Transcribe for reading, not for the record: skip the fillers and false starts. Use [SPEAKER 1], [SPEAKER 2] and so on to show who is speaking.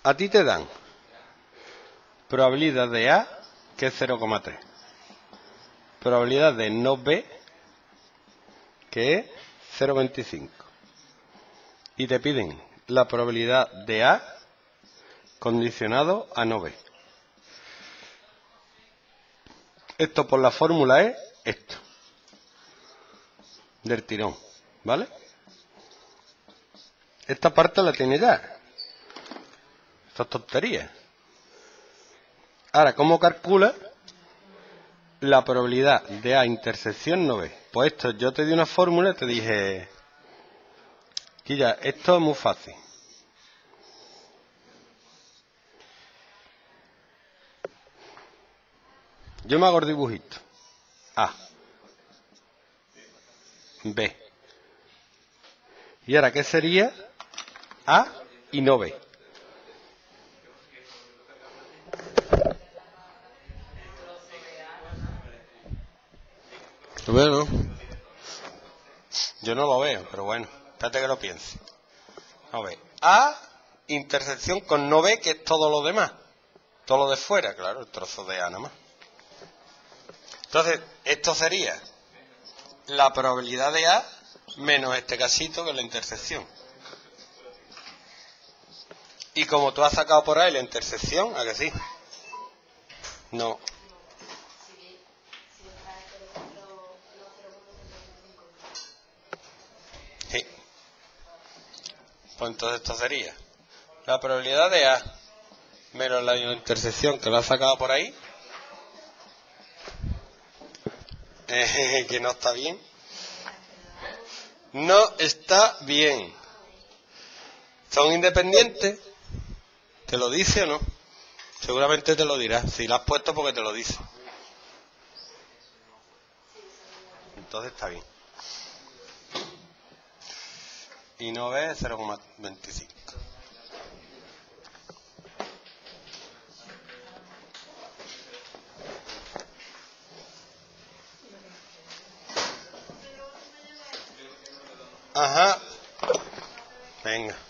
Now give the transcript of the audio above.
[SPEAKER 1] A ti te dan probabilidad de A, que es 0,3. Probabilidad de no B, que es 0,25. Y te piden la probabilidad de A condicionado a no B. Esto por la fórmula es esto. Del tirón, ¿vale? Esta parte la tiene ya. Estas tonterías. Ahora, ¿cómo calcula la probabilidad de A intersección no B? Pues esto, yo te di una fórmula y te dije, Quilla, esto es muy fácil. Yo me hago el dibujito. A. B. ¿Y ahora qué sería A y no B? ¿Lo veo, no? Yo no lo veo, pero bueno, espérate que lo piense. A ver, A intersección con no B, que es todo lo demás. Todo lo de fuera, claro, el trozo de A nada más. Entonces, esto sería la probabilidad de A menos este casito que es la intersección. Y como tú has sacado por ahí la intersección, ¿a que sí? No. Sí. Pues entonces esto sería la probabilidad de A menos la intersección que lo has sacado por ahí. Que no está bien. No está bien. ¿Son independientes? ¿Te lo dice o no? Seguramente te lo dirá. Si lo has puesto porque te lo dice. Entonces está bien. Y no ve 0,25. Ajá. Venga.